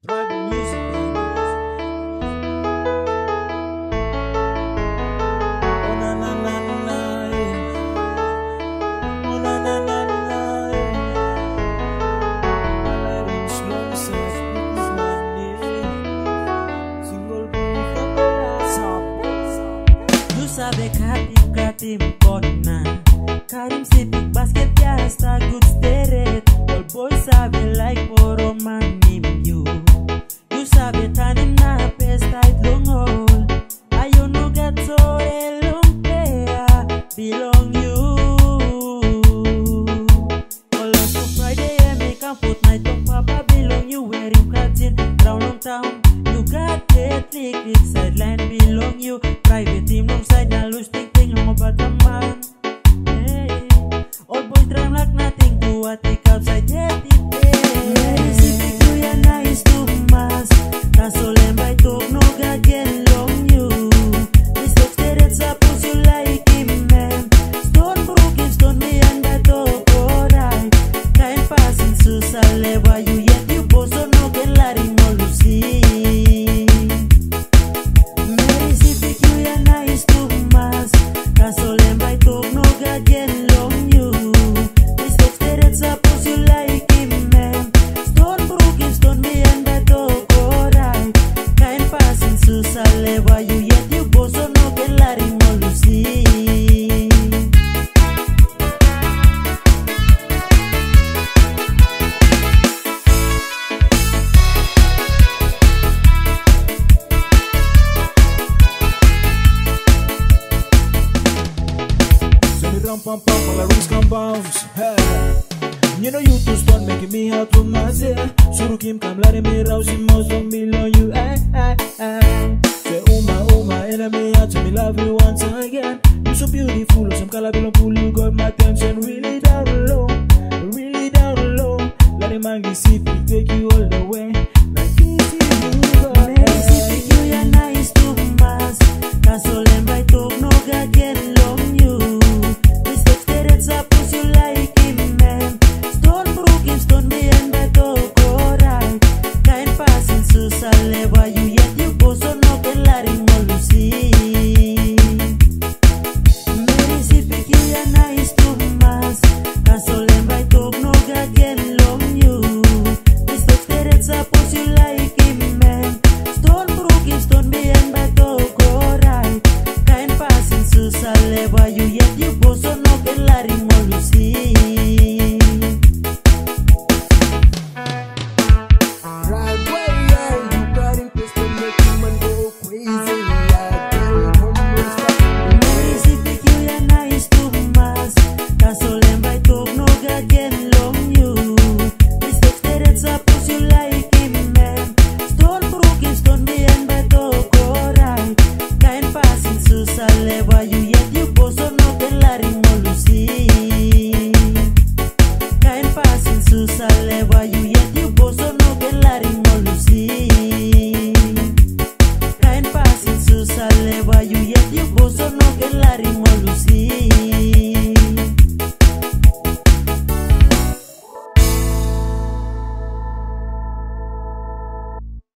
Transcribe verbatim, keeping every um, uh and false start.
Tribal music, baby. Oh na na na na, yeah. Oh na na na na, yeah. Malaring slow sa speakers money. Single boy ka pala. You sabe katim katim kona. Karim sipik basket ya hasta good spirit. All boys sabe like poro manim you. You sabe tanim na pes tight long hole. Ayo no gato elong pea belong you. All on to Friday and make a fortnight of papa belong you. Wearing cutting round on town. You got it click it sideline belong you. Private team long side na lose ting ting long about a man. Old boy trying like nothing to what take outside yet it is. If you are nice to mass, that's all I'm by talk no God get along you. This looks that it's suppose you like him man. Stone broke him stone me and that talk alright. Kind passing so saleva you yet you both so no get letting all you see. Mary see if you are nice to mass, that's all I'm by talk no God get along you. Suppose you like him, man. Stone broke him, stone me and that talk alright. Kind passing so saleva you yet you go so no get letting all you see. Send it ram pam pam, all the rings come bounce. Hey. You know you too stun making me out from my cell. Suru kim kam letting me rouse in most of me on you. Ay, ay, ay. Say oh my, oh my enemy, I tell me love you once again. You so beautiful, some color belong pull you got my attention really down low, really down low. Let the man get sick, take you all the way. Like easy, you go. Mary, see you are nice to mass. That's all I'm by to